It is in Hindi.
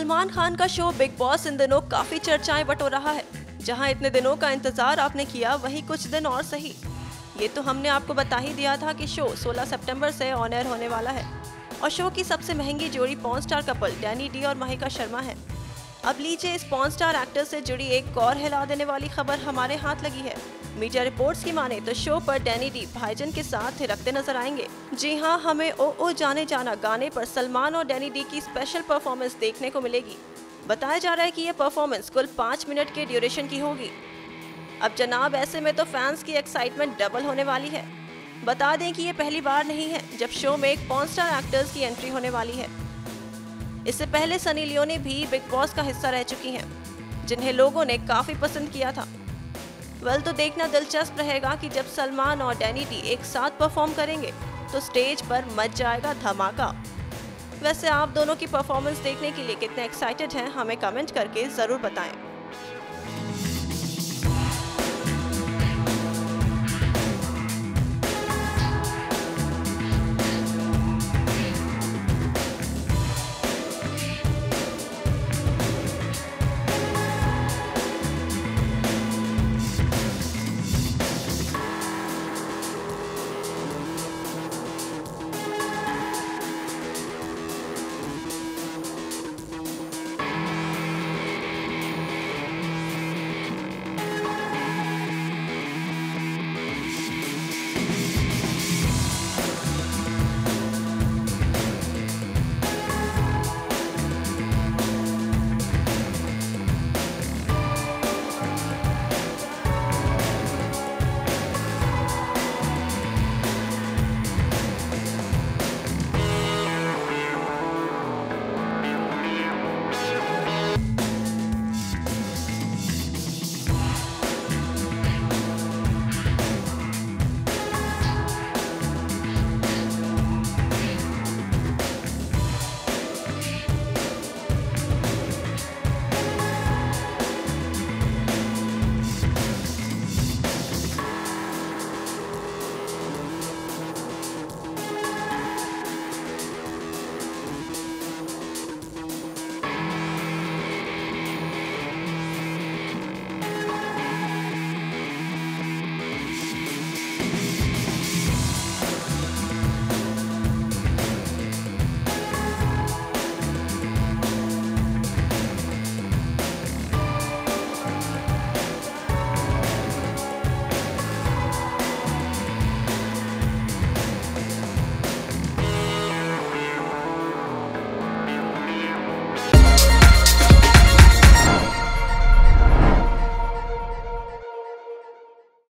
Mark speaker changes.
Speaker 1: सलमान खान का शो बिग बॉस इन दिनों काफी चर्चाएं बटो रहा है। जहां इतने दिनों का इंतजार आपने किया, वहीं कुछ दिन और सही। ये तो हमने आपको बता ही दिया था कि शो 16 सितंबर से ऑन एयर होने वाला है और शो की सबसे महंगी जोड़ी porn star couple Danny D और महिका शर्मा है। अब लीजिए इस पॉर्न स्टार एक्टर से जुड़ी एक और हिला देने वाली खबर हमारे हाथ लगी है। मीडिया रिपोर्ट्स की माने तो शो पर डैनी डी भाईजन के साथ थिरकते नजर आएंगे। जी हां, हमें ओ जाने जाना गाने पर सलमान और डैनी डी की स्पेशल परफॉर्मेंस देखने को मिलेगी। बताया जा रहा है कि यह परफॉर्मेंस कुल 5 मिनट के ड्यूरेशन की होगी। अब जनाब, ऐसे में तो फैंस की एक्साइटमेंट डबल होने वाली है। बता दें कि ये पहली बार नहीं है जब शो में एक पॉर्न स्टार एक्टर्स की एंट्री होने वाली है। इससे पहले सनी लियोनी भी बिग बॉस का हिस्सा रह चुकी हैं, जिन्हें लोगों ने काफी पसंद किया था। तो देखना दिलचस्प रहेगा कि जब सलमान और डैनी डी एक साथ परफॉर्म करेंगे तो स्टेज पर मच जाएगा धमाका। वैसे आप दोनों की परफॉर्मेंस देखने के लिए कितने एक्साइटेड हैं, हमें कमेंट करके जरूर बताएं।